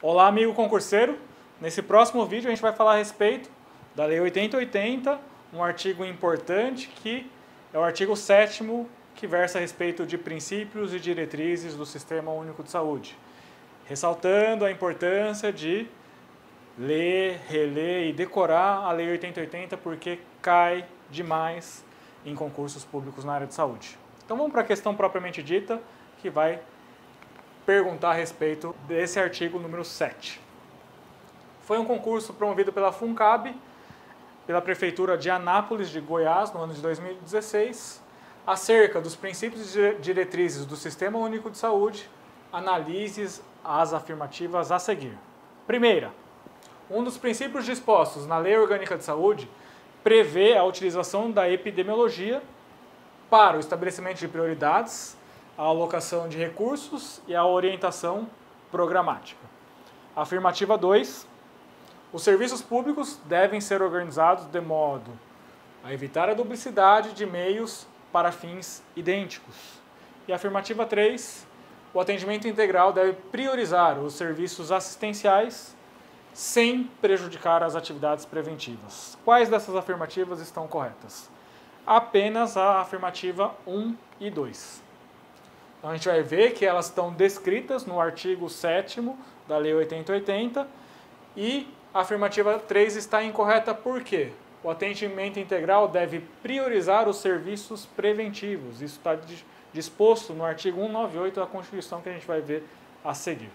Olá, amigo concurseiro. Nesse próximo vídeo a gente vai falar a respeito da Lei 8080, um artigo importante que é o artigo 7º, que versa a respeito de princípios e diretrizes do Sistema Único de Saúde, ressaltando a importância de ler, reler e decorar a Lei 8080 porque cai demais em concursos públicos na área de saúde. Então vamos para a questão propriamente dita, que vai perguntar a respeito desse artigo número 7. Foi um concurso promovido pela FUNCAB, pela Prefeitura de Anápolis, de Goiás, no ano de 2016, acerca dos princípios e diretrizes do Sistema Único de Saúde. Analise as afirmativas a seguir. Primeira, um dos princípios dispostos na Lei Orgânica de Saúde prevê a utilização da epidemiologia para o estabelecimento de prioridades, a alocação de recursos e a orientação programática. Afirmativa 2. Os serviços públicos devem ser organizados de modo a evitar a duplicidade de meios para fins idênticos. E afirmativa 3. O atendimento integral deve priorizar os serviços assistenciais sem prejudicar as atividades preventivas. Quais dessas afirmativas estão corretas? Apenas a afirmativa 1 e 2. Então a gente vai ver que elas estão descritas no artigo 7º da Lei 8080 e a afirmativa 3 está incorreta por quê? O atendimento integral deve priorizar os serviços preventivos. Isso está disposto no artigo 198 da Constituição, que a gente vai ver a seguir.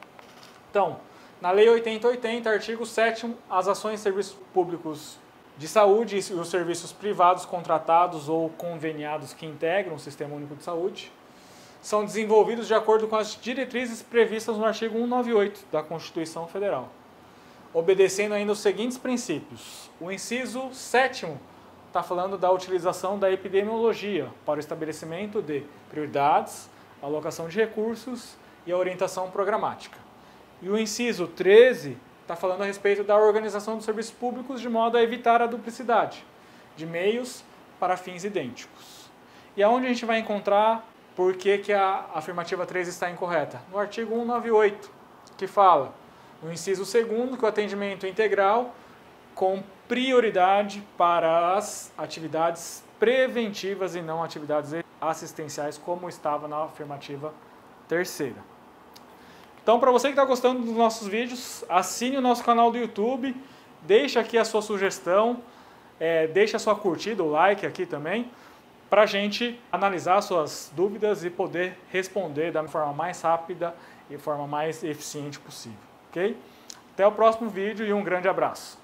Então, na Lei 8080, artigo 7º, as ações e serviços públicos de saúde e os serviços privados contratados ou conveniados que integram o Sistema Único de Saúde são desenvolvidos de acordo com as diretrizes previstas no artigo 198 da Constituição Federal, obedecendo ainda os seguintes princípios. O inciso 7º está falando da utilização da epidemiologia para o estabelecimento de prioridades, alocação de recursos e a orientação programática. E o inciso 13 está falando a respeito da organização dos serviços públicos de modo a evitar a duplicidade de meios para fins idênticos. E aonde a gente vai encontrar por que a afirmativa 3 está incorreta? No artigo 198, que fala, no inciso 2º, que o atendimento integral com prioridade para as atividades preventivas e não atividades assistenciais, como estava na afirmativa 3ª. Então, para você que está gostando dos nossos vídeos, assine o nosso canal do YouTube, deixe aqui a sua sugestão, deixe a sua curtida, o like aqui também, para a gente analisar suas dúvidas e poder responder da forma mais rápida e forma mais eficiente possível, ok? Até o próximo vídeo e um grande abraço!